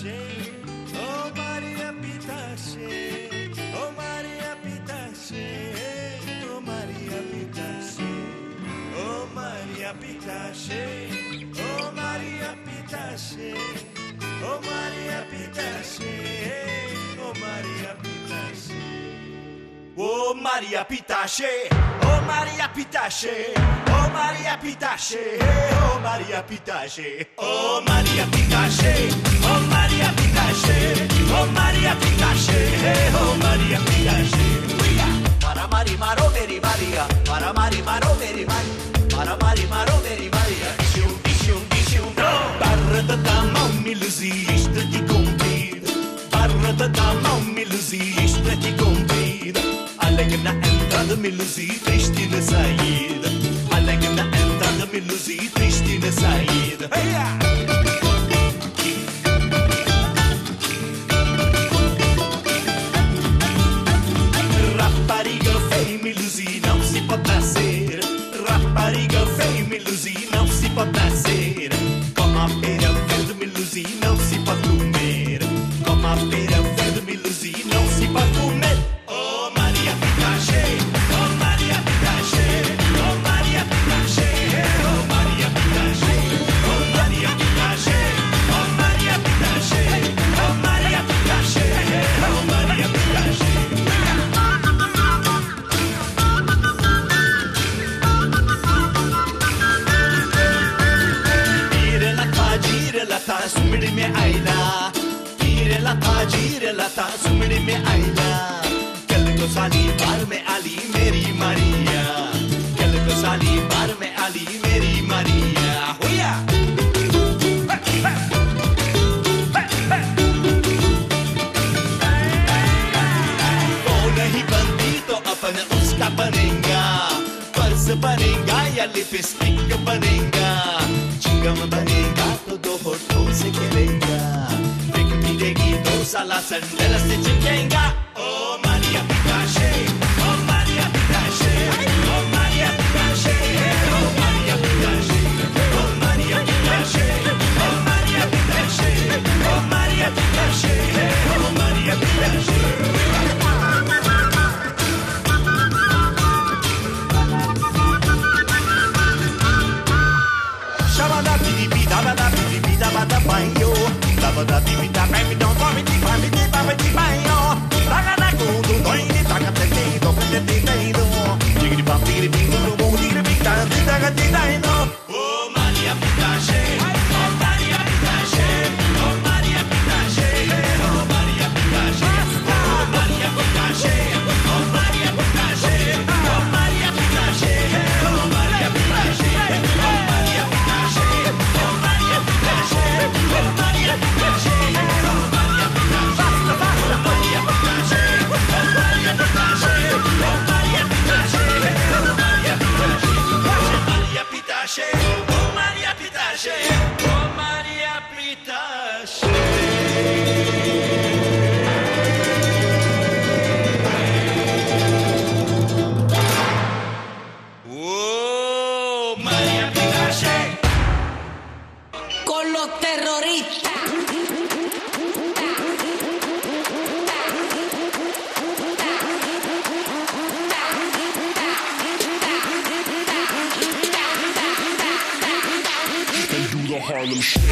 Pitache, oh Maria Pitache, oh Maria Pitache, oh Maria Pitache, oh Maria Pitache, oh Maria Pitache, oh Maria Pitache, oh Maria Pitache. Oh Maria Pitache, oh Maria Pitache, oh Maria Pitache, oh Maria Pitache, oh Maria Pitache, oh Maria Pitache, oh Maria Pitache, oh Maria Pitache. Para mari maro meri Maria, para mari maro meri Maria, para mari maro meri Maria. Dishum, barra da dama miluzi, istrati compida, barra da dama miluzi, istrati compida. Allegna entrada miluzi, tristina saída. Allegna entrada miluzi, tristina saída. Rapariga feia miluzi, não se pode nascer. Rapariga feia miluzi, não se pode nascer. Como a pera verde miluzi, não se pode comer. Como a pera verde miluzi, não se pode comer. Oh Maria Pitache, oh Maria Pitache, oh Maria Pitache, oh Maria Pitache, oh Maria Pitache, oh Maria Pitache, oh Maria Pitache, oh Maria Pitache. सुमड़ी में आईला हीरे लता सुमड़ी में आईला कल को साली बार में आली मेरी मारिया कल को साली बार में आली मेरी मारिया हुआ वो नहीं बनती तो अपन उसका बनेगा पर्स बनेगा या लिपस्टिक बनेगा चिंगम बनेगा तो दो होठों से खेलेगा एक पीलेगी दो साला सैंडल से चिपकेगा ओ मारिया पिताशे ओ मारिया पिताशे ओ मारिया पिताशे ओ मारिया पिताशे ओ मारिया पिताशे ओ मारिया पिताशे ओ मारिया पिताशे ओ मारिया पिताशे da banho, dava da divida, baby don't come di fammi di banho, raga da godo, doi di taca te te, do te te te do, digri bam digri bing do do digri bing da di taca di dai no. Oh Maria Pitache, oh Maria Pitache, oh Maria Pitache, oh Maria Pitache, oh Maria Pitache, oh Maria Pitache, oh Maria Pitache, oh Maria Pitache, oh Maria Pitache, oh Maria Pitache. Oh Maria Pitache, oh Maria Pitache, oh Maria Pitache, oh Maria Pitache, oh Maria Pitache, oh Maria Pitache, oh Maria Pitache, oh Maria Pitache, oh Maria Pitache. Oh Maria Pitache. Con los terroristas. They do the Harlem Shake.